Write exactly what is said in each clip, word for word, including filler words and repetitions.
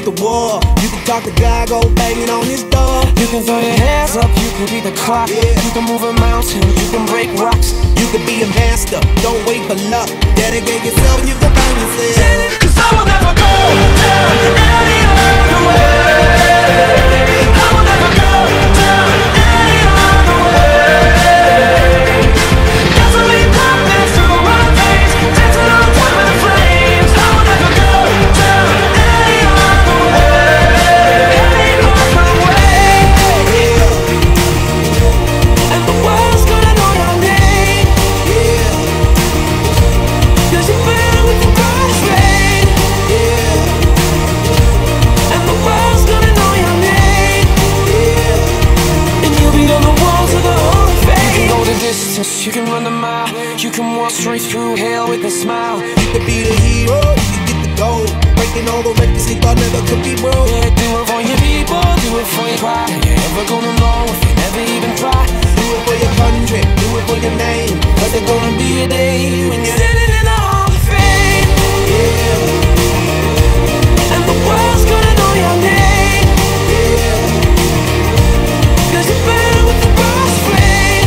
the war. You can talk to God, go banging on his door. You can throw your hands up, you can be the clock. Yeah. You can move a mountain, you can break rocks. You can be a master, don't wait for luck. Dedicate yourself and you can find yourself. Cause I will never go down any other way. I will never go down any other way. Gasoline pumping through my veins, dancing on top of the flames. I will never go down any other way. Any other way. And the world's gonna know your name. Cause you burn with the brightest flame. And the world's gonna know your name. And you'll be on the walls of the Hall of Fame. You can go the distance, you can run the mile. You can walk straight through hell with a smile. You could be the hero, you can get the gold. Breaking all the records he thought never could be broke. Yeah, do it for your people, do it for your pride. You're never gonna know if you never even try. Do it for your country, do it for your name. Cause there's gonna be a day when you're standing in the Hall of Fame. And the world's gonna know your name. Cause you burn with the brightest flame.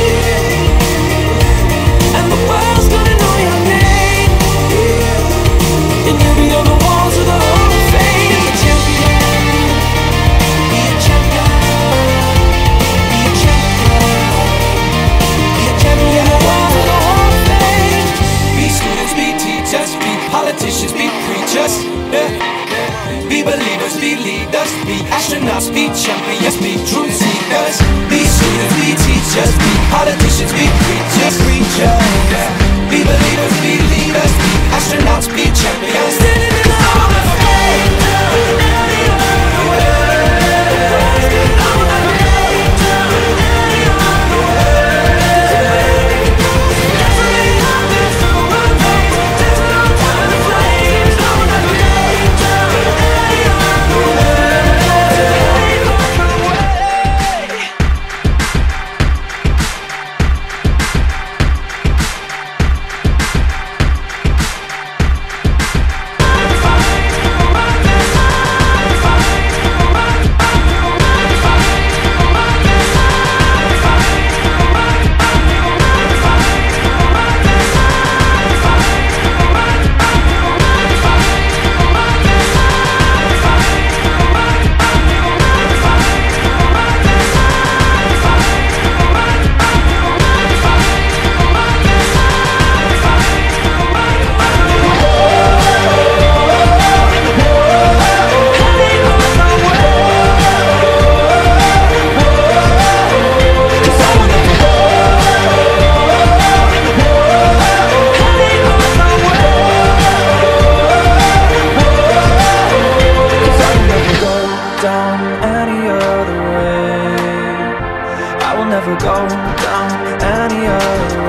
And the world's gonna know your name. And you'll be on the walls of the Hall of Fame. Be a champion. Be a champion. Be a champion. Be a champion. On the walls of the Hall of Fame. Be students, be teachers, be politicians, be preachers. Yeah. Be believers, be leaders, be astronauts, be champions, be truth seekers. Be students, be teachers, be politicians, be preachers, preachers. Yeah. Be believers, be leaders, be astronauts, be champions. Standing in the Hall of Fame. Any other way. I will never go down any other way. Gasoline pumping through my veins, dancing on top of the flames. I will never go down any other way. Any other way. Down any other way. I will never go down any other way.